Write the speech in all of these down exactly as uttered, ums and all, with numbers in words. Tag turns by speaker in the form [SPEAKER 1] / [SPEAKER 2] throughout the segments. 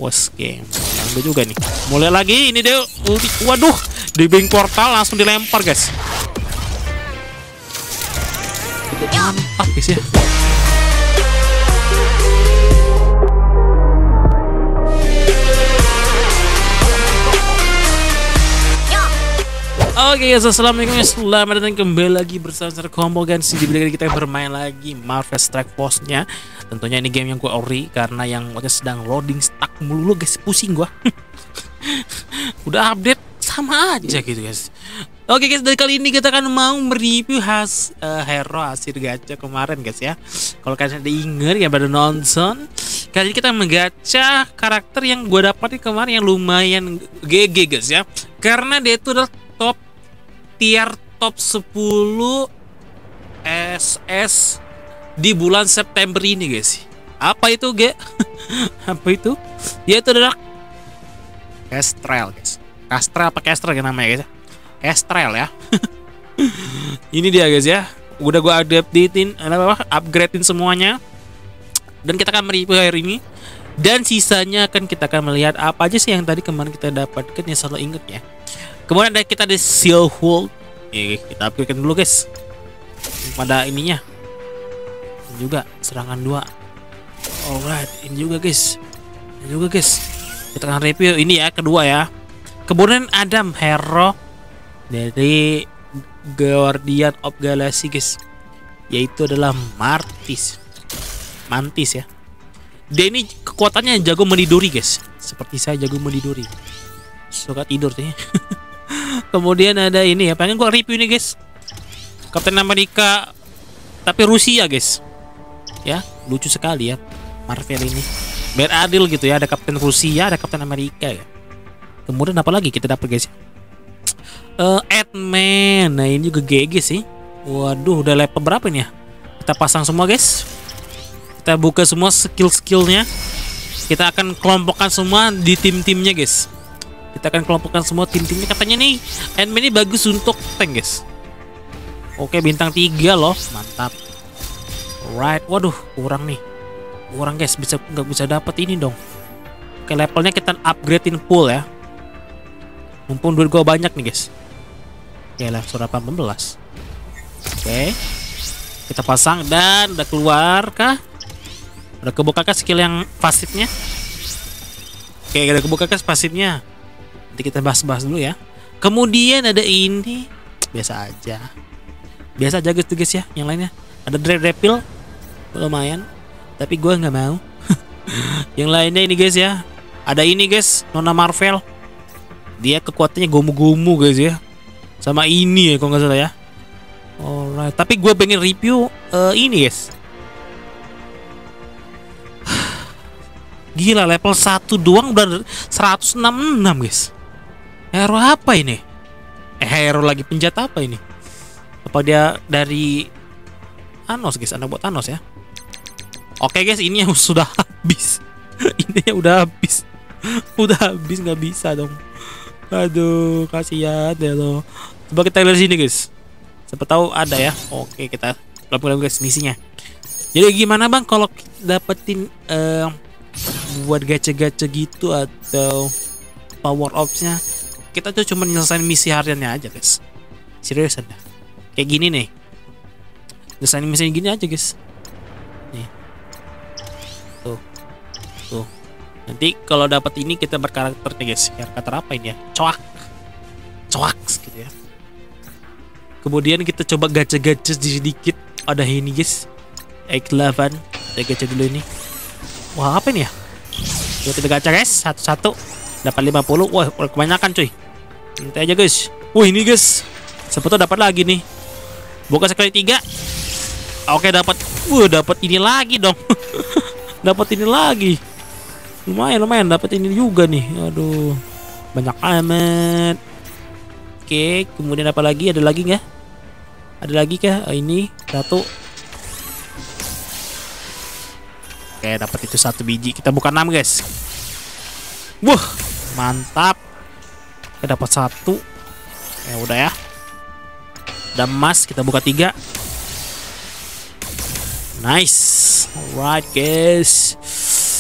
[SPEAKER 1] Wes game. Yang juga nih. Mulai lagi ini dia. Waduh, di bank portal langsung dilempar, guys. Mantap, guys ya. Oke guys, assalamualaikum, selamat datang kembali lagi bersama saya Combo Guys. Di video ini kita bermain lagi Marvel Strike Force-nya. Tentunya ini game yang gue ori karena yang waktu sedang loading stuck mulu guys, pusing gua. Udah update sama aja gitu guys. Oke guys, dari kali ini kita akan mau mereview has uh, hero hasil gacha kemarin guys ya. Kalau kalian ada inget ya pada nonton, kali ini kita menggacha karakter yang gue dapatin kemarin yang lumayan G G guys ya. Karena dia itu adalah top tier top sepuluh S S di bulan September ini guys. Apa itu G? Apa itu? Dia itu adalah Kestrel guys. Kestrel apa Kestrel ya namanya guys? Kestrel ya. Ini dia guys ya. Udah gua updatein, apa upgradein semuanya. Dan kita akan mereview hari ini. Dan sisanya akan kita akan melihat apa aja sih yang tadi kemarin kita dapatkan, yang selalu inget ya. Kemudian ada kita di Silhouette. Oke, kita upgradekan dulu guys. Pada ininya. Ini juga serangan dua. Alright, ini juga guys. Ini juga guys. Kita akan review ini ya, kedua ya. Kemudian ada hero dari Guardian of Galaxy guys, yaitu adalah Mantis. Mantis ya. Dia ini kekuatannya jago meniduri guys. Seperti saya jago meniduri. Suka tidur sih. Kemudian ada ini ya, pengen gua review nih guys. Captain America tapi Rusia guys. Ya, lucu sekali ya Marvel ini. Biar adil gitu ya, ada Captain Rusia, ada Captain Amerika ya. Kemudian apa lagi kita dapat guys? Uh, Ant-Man. Nah, ini juga G G sih. Waduh, udah level berapa nih ya? Kita pasang semua guys. Kita buka semua skill-skillnya. Kita akan kelompokkan semua di tim-timnya guys. Kita akan kelompokkan semua tim-timnya. Katanya nih Ant-Man ini bagus untuk tank guys. Oke, bintang tiga loh, mantap. Right, waduh kurang nih. Kurang guys, bisa nggak bisa dapat ini dong. Oke, levelnya kita upgradein full ya. Mumpung duit gua banyak nih guys. Ya lah, surat delapan belas. Oke, kita pasang dan udah keluar kah? Udah kebuka kah skill yang pasifnya? Oke, udah kebuka kah pasifnya? Nanti kita bahas-bahas dulu ya. Kemudian ada ini, biasa aja. Biasa aja guys, guys ya. Yang lainnya ada Daredevil, lumayan. Tapi gua nggak mau. Yang lainnya ini guys ya. Ada ini guys, Nona Marvel. Dia kekuatannya gomu-gomu guys ya. Sama ini ya kalau nggak salah ya. Alright, tapi gue pengen review uh, ini guys. Gila, level satu doang udah seratus enam puluh enam guys. Hero apa ini? Eh, hero lagi penjat apa ini? Apa dia dari Thanos guys? Anak buat Thanos ya. Oke guys, ini yang sudah habis. Ini yang udah habis. Udah habis, nggak bisa dong. Aduh, kasihan ya lo. Coba kita lihat sini guys. Siapa tahu ada ya. Oke, kita lakukan guys misinya. Jadi gimana bang kalau dapetin uh, buat gacha-gacha gitu atau power ups-nya? Kita tuh cuma nyelesain misi hariannya aja guys. Serius ada. Kayak gini nih. Nyelesain misi gini aja guys. Nih. Tuh. Tuh. Nanti kalau dapat ini kita berkarakter nih guys. Karakter apa ini ya? Coak. Coak gitu ya. Kemudian kita coba gacha-gacha sedikit. Ada ini guys. X delapan. Kita gacha dulu ini. Wah, apa ini ya? Coba kita gacha guys. Satu-satu. Dapat lima puluh. Wah, kebanyakan cuy. Nanti aja guys. Wah, ini guys. Siapa tuh dapat lagi nih. Buka sekali tiga. Oke, dapat. Wah, dapat ini lagi dong. Dapat ini lagi. Lumayan, lumayan dapat ini juga nih. Aduh, banyak amat. Oke, kemudian apa lagi? Ada lagi nggak? Ada lagi kah? Oh, ini satu. Oke, dapat itu satu biji. Kita buka enam guys. Wah, mantap. Kita dapat satu. Ya udah ya. Ada emas. Kita buka tiga. Nice. Alright guys.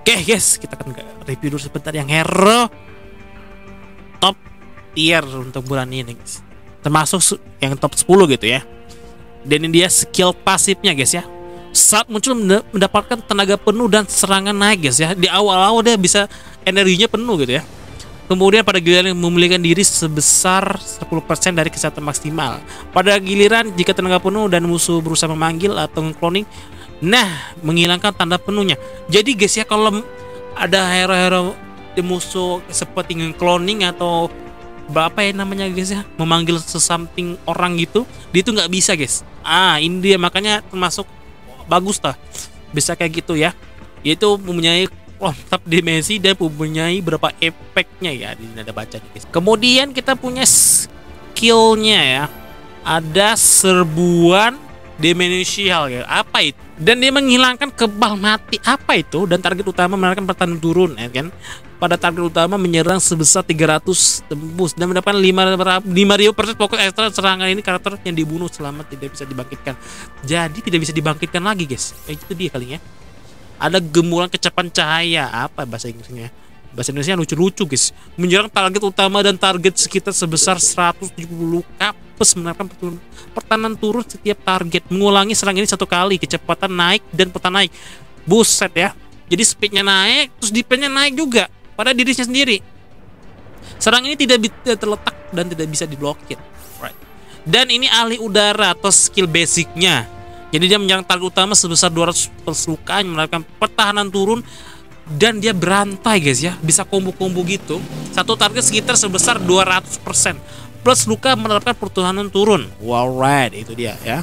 [SPEAKER 1] Oke guys, kita akan review dulu sebentar yang hero top tier untuk bulan ini guys. Termasuk yang top sepuluh gitu ya. Dan ini dia skill pasifnya guys ya. Saat muncul mendapatkan tenaga penuh dan serangan naik guys ya. Di awal-awal dia bisa energinya penuh gitu ya. Kemudian pada giliran memulihkan diri sebesar sepuluh persen dari kesehatan maksimal. Pada giliran jika tenaga penuh dan musuh berusaha memanggil atau cloning, nah menghilangkan tanda penuhnya. Jadi guys ya, kalau ada hero-hero di musuh seperti cloning atau berapa ya namanya guys ya, memanggil sesamping orang gitu, dia itu nggak bisa guys. Ah ini dia, makanya termasuk bagus lah bisa kayak gitu ya. Yaitu mempunyai lengkap dimensi dan mempunyai berapa efeknya ya, di sini ada baca guys. Kemudian kita punya skillnya ya, ada serbuan demensial ya. Apa itu? Dan dia menghilangkan kebal mati. Apa itu? Dan target utama menaikkan pertahanan turun ya kan. Pada target utama menyerang sebesar tiga ratus tembus dan mendapatkan lima ribu persen fokus ekstra serangan. Ini karakter yang dibunuh selama tidak bisa dibangkitkan. Jadi tidak bisa dibangkitkan lagi guys. Eh, itu dia kalinya. Ada gemuran kecepatan cahaya. Apa bahasa Inggrisnya? Bahasa Indonesia lucu-lucu guys. Menyerang target utama dan target sekitar sebesar seratus tujuh puluh luka plus menerapkan pertahanan turun setiap target. Mengulangi serangan ini satu kali. Kecepatan naik dan pertahanan naik. Buset ya. Jadi speednya naik, terus defense-nya naik juga pada dirinya sendiri. Serang ini tidak terletak dan tidak bisa diblokir. Right. Dan ini ahli udara atau skill basicnya. Jadi dia menyerang target utama sebesar dua ratus plus luka, menerapkan pertahanan turun. Dan dia berantai guys ya, bisa combo-combo gitu. Satu target sekitar sebesar dua ratus persen plus luka menerapkan pertahanan turun. Wow, right, itu dia ya.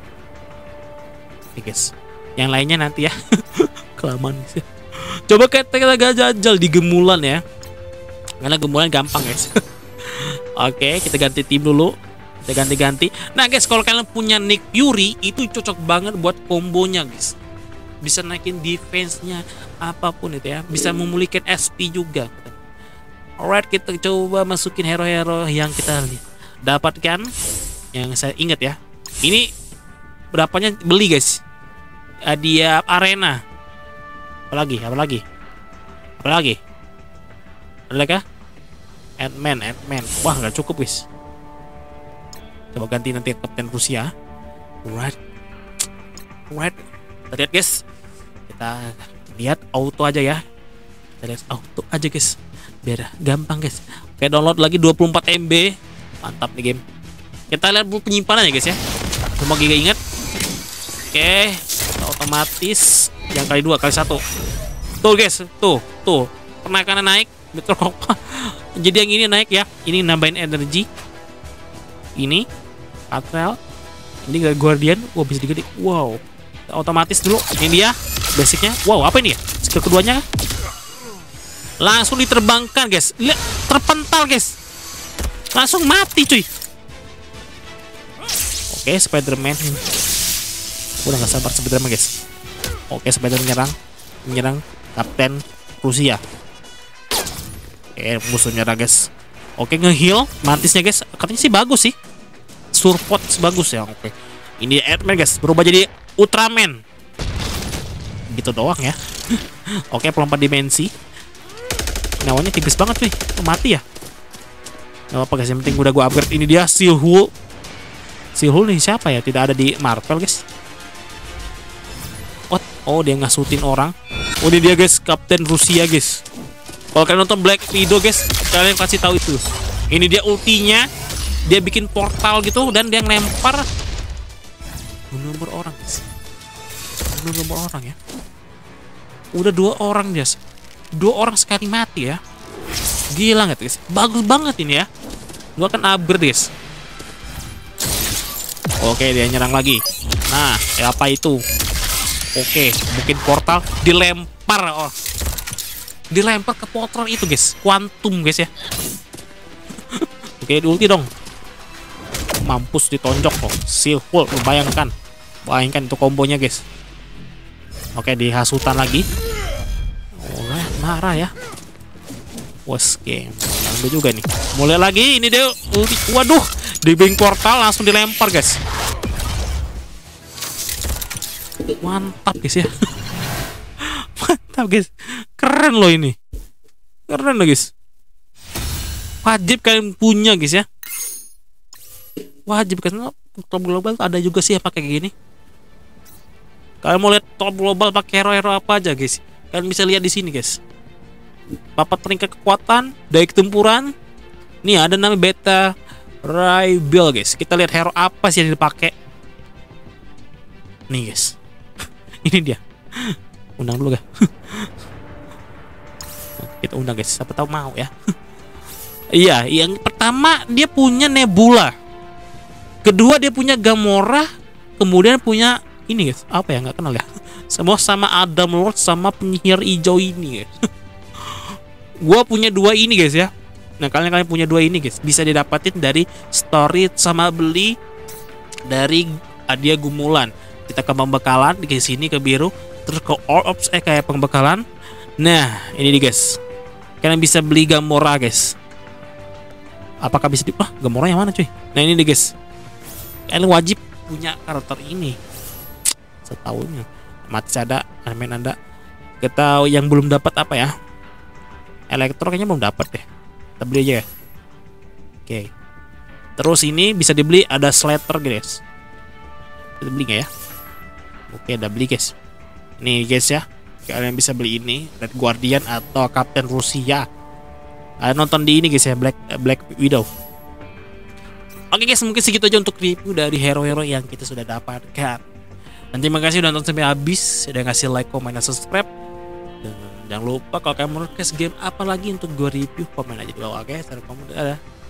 [SPEAKER 1] Oke guys, yang lainnya nanti ya. Kelamaan sih. Coba kita kita jajal di gemulan ya, karena gemulan gampang guys. Oke, kita ganti tim dulu. Kita ganti-ganti. Nah guys, kalau kalian punya Nick Fury, itu cocok banget buat kombonya guys. Bisa naikin defense-nya, apapun itu ya. Bisa memulihkan S P juga. Alright, kita coba masukin hero-hero yang kita dapatkan. Yang saya ingat ya. Ini berapanya beli guys. Hadiah arena. Apalagi, apalagi, apalagi. Ada lagi kah? Ant-Man, Ant-Man. Wah, nggak cukup guys. Coba ganti nanti Kapten Rusia. Alright, alright. Kita lihat guys. Kita lihat auto aja ya. Kita lihat auto aja guys, biar gampang guys. Oke, download lagi dua puluh empat M B. Mantap nih game. Kita lihat penyimpanannya guys ya. Semua giga ingat. Oke, otomatis yang kali dua kali satu. Tuh guys, tuh tuh penaikannya naik. Betul kok. Jadi yang ini naik ya. Ini nambahin energi. Ini Atrel. Ini Guardian. Wow, bisa digede. Wow, otomatis dulu. Ini dia basicnya. Wow, apa ini ya? Skill keduanya kan? Langsung diterbangkan guys. Lihat, terpental guys. Langsung mati cuy. Oke, Spider-Man. Udah gak sabar Spider-Man guys. Oke, Spider-Man menyerang. Menyerang Kapten Rusia. Oke, musuh nyerang guys. Oke, nge-heal mantisnya guys. Katanya sih bagus sih. Support bagus ya. Oke. Ini Ant-Man guys, berubah jadi Ultraman. Gitu doang ya. Oke, pelompat dimensi. Nyawanya tipis banget nih. Mati ya. Gak apa guys, yang penting udah gua upgrade. Ini dia She-Hulk. She-Hulk nih siapa ya? Tidak ada di Marvel guys. What? Oh, dia ngasutin orang. Oh, ini dia guys, Kapten Rusia guys. Kalau kalian nonton Black Widow guys, kalian kasih tahu itu. Ini dia ultinya. Dia bikin portal gitu dan dia ngelempar bunuh orang guys. Bunuh orang ya. Udah dua orang guys. Dua orang sekali mati ya. Gila nggak guys? Bagus banget ini ya. Gua akan upgrade guys. Oke, dia nyerang lagi. Nah, ya apa itu? Oke, bikin portal, dilempar. Oh, dilempar ke portal itu guys. Quantum guys ya. Oke, di ulti dong. Mampus ditonjok kok. She-Hulk, lu bayangkan. Bayangkan itu kombonya guys. Oke, dihasutan lagi. Oh, marah ya. Was game. Ambil juga nih. Mulai lagi, ini dia ulti. Waduh, di bing portal langsung dilempar guys. Mantap guys ya. Mantap guys. keren loh ini. Keren loh guys. Wajib kalian punya guys ya. Wajib karena top global ada juga sih yang pakai gini. Kalian mau lihat top global pakai hero-hero apa aja guys? Kalian bisa lihat di sini guys. Papat peringkat kekuatan, daya ketempuran. Nih ada nama beta Ray Bill guys. Kita lihat hero apa sih yang dipakai. Nih guys. Ini dia. Undang dulu gak? Kita undang guys. Siapa tahu mau ya. Iya, yang pertama dia punya Nebula. Kedua dia punya Gamora. Kemudian punya ini guys, apa ya, nggak kenal ya. Semua sama Adam Lord sama penyihir hijau ini guys. Gua punya dua ini guys ya. Nah kalian kalian punya dua ini guys, bisa didapatin dari story sama beli dari hadiah gumulan. Kita ke pembekalan di sini ke biru, terus ke all ops eh kayak pembekalan. Nah ini nih guys, kalian bisa beli Gamora guys. Apakah bisa di... Wah, Gamora yang mana cuy? Nah ini nih guys, kalian wajib punya karakter ini. Setahunnya mati ada, main anda. Kita yang belum dapat apa ya? Elektro kayaknya belum dapat deh. Kita beli aja ya. Oke. Terus ini bisa dibeli, ada Slater guys. Kita beli nggak ya? Oke, udah beli guys. Nih guys ya, kalian bisa beli ini Red Guardian atau Kapten Rusia. Kalian nonton di ini guys ya, Black Black Widow. Oke guys, mungkin segitu aja untuk review dari hero-hero yang kita sudah dapatkan. Dan terima kasih udah nonton sampai habis, udah ngasih like, komen, dan subscribe. Dan jangan lupa kalau kalian mau request game apa lagi untuk gue review, komen aja di bawah. Oke, sampai ketemu. Dadah.